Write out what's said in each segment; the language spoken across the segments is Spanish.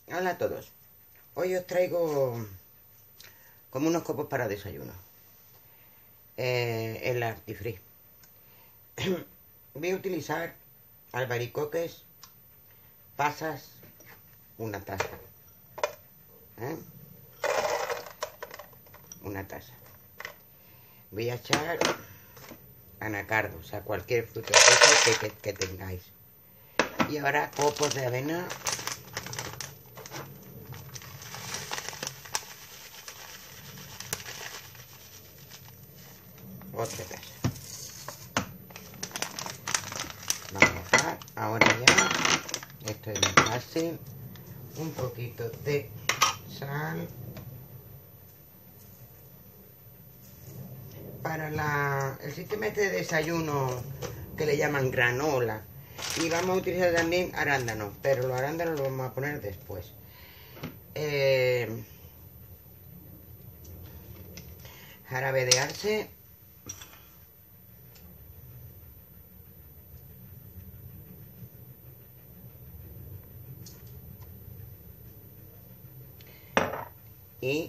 Hola a todos. Hoy os traigo como unos copos para desayuno. El Artifree. Voy a utilizar albaricoques, pasas, una taza. ¿Eh? Una taza. Voy a echar anacardo, o sea, cualquier fruto seco que tengáis. Y ahora copos de avena. Otra taza. Vamos a dejar ahora ya. Esto es muy fácil. Un poquito de sal. Para el sistema este de desayuno que le llaman granola. Y vamos a utilizar también arándanos, pero los arándanos los vamos a poner después. Jarabe de arce. Y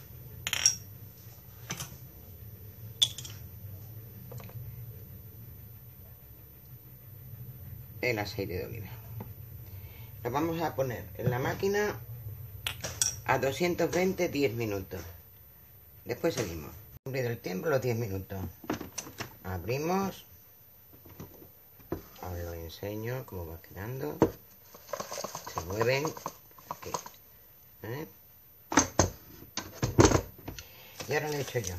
el aceite de oliva. Lo vamos a poner en la máquina a 220 10 minutos. Después seguimos. Cumplido el tiempo, los 10 minutos. Abrimos. Ahora os enseño cómo va quedando. Se mueven. Aquí. Y ahora le echo yo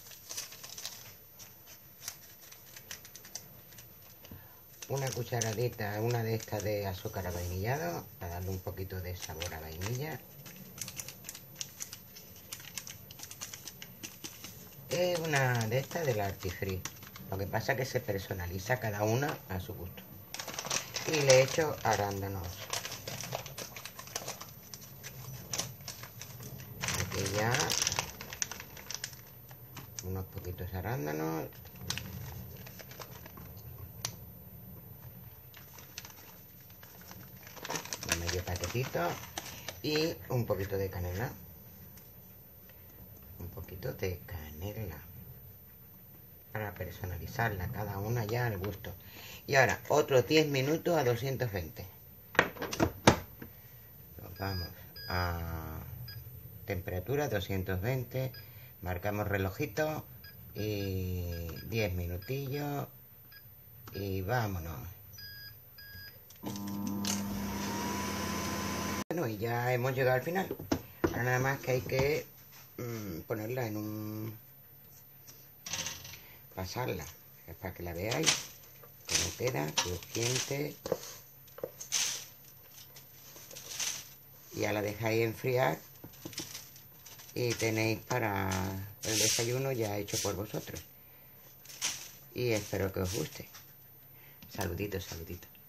una cucharadita, una de estas de azúcar avainillado, para darle un poquito de sabor a vainilla. Es una de estas del Artifree. Lo que pasa es que se personaliza cada una a su gusto. Y le echo arándanos. Aquí ya unos poquitos arándanos. Medio paquetito. Y un poquito de canela. Un poquito de canela. Para personalizarla, cada una ya al gusto. Y ahora, otros 10 minutos a 220. Nos vamos a temperatura 220. Marcamos relojito. Y 10 minutillos. Y vámonos. Bueno, y ya hemos llegado al final. Ahora nada más que hay que ponerla en un... pasarla, para que la veáis cómo queda, crujiente. Ya la dejáis enfriar y tenéis para el desayuno ya hecho por vosotros. Y espero que os guste. Saluditos, saluditos.